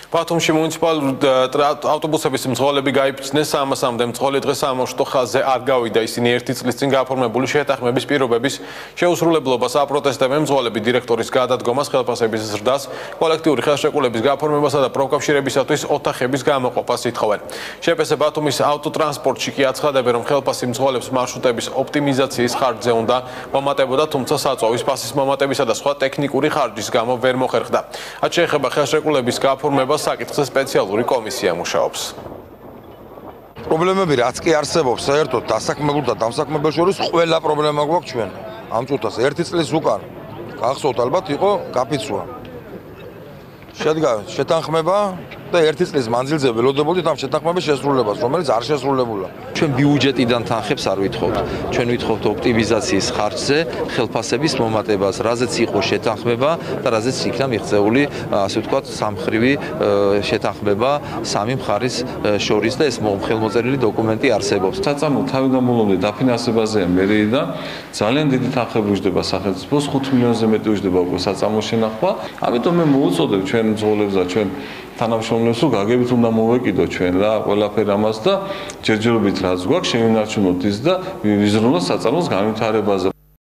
ბათუმში მუნიციპალურ ავტობუსების მძღოლები გაიფიცნეს 300-მდე მძღოლი დღეს სამუშტო ხაზზე არ გავიდა. ისინი ერთი წლის წინ გაფორმებული შეთანხმების პირობების შეუსრულებლობას აპროტესტებენ. მძღოლები დირექტორის გადადგომას, ხელფასების ზრდას, კოლექტიური ხელშეკრულების გაფორმებასა და პროკავშირებისათვის ოთახების გამოყოფას ითხოვენ. შეპესე ბათუმის ავტოტრანსპორტში კი აცხადებენ, რომ ხელფასი მძღოლებს მარშრუტების ოპტიმიზაციის ხარჯზე უნდა მომატებოდა, თუმცა საწვავის ფასის მომატებისა და სხვა ტექნიკური ხარჯის გამო ვერ მოხერხდა. რაც შეეხება ხელშეკრულების გაფორმებას, საკითხზე სპეციალური კომისია მუშაობს. პრობლემები რაც კი არსებობს, საერთოდ დასაქმებულ და დამსაქმებელ შორის ყველა პრობლემა გვაქვს ჩვენ. ამ წუთას ერთი წლის უკან გახსოვთ ალბათ იყო გაფიცვა. შედგა შეთანხმება და ერთი წლის მანძილზე ველოდებოდით ამ შეთანხმების შესრულებას, რომელიც არ შესრულებულა. ჩვენ ბიუჯეტიდან თანხებს არ ვითხოვთ. ჩვენ ვითხოვთ ოპტიმიზაციის ხარჯზე, ხელფასების მომატებას, რაზეც იყო შეთანხმება და რაზეც იქნა მიღწეული, ასე ვთქვათ, სამხრივი შეთანხმება სამი მხარის შორის და ეს ხელმოწერილი დოკუმენტი არსებობს. საწარმო თავდამსხმელობამდე დაფინანსებაზეა მერეი და ძალიან დიდი თანხები უჯდება სახელმწიფოს, 5 მილიონზე მეტი უჯდება უკვე საწარმოს შენახვა. ამიტომ მე მოვუწოდებ ჩვენ მძღოლებს და ჩვენ თანამშრომლებს, რომ გაგებით უნდა მოვეკიდოთ ჩვენ რა ყველაფერ ამას და ჯერჯერობით რაც გვაქვს შევინარჩუნოთ ის და ვიზრუნოთ საწარმოს განვითარებაზე.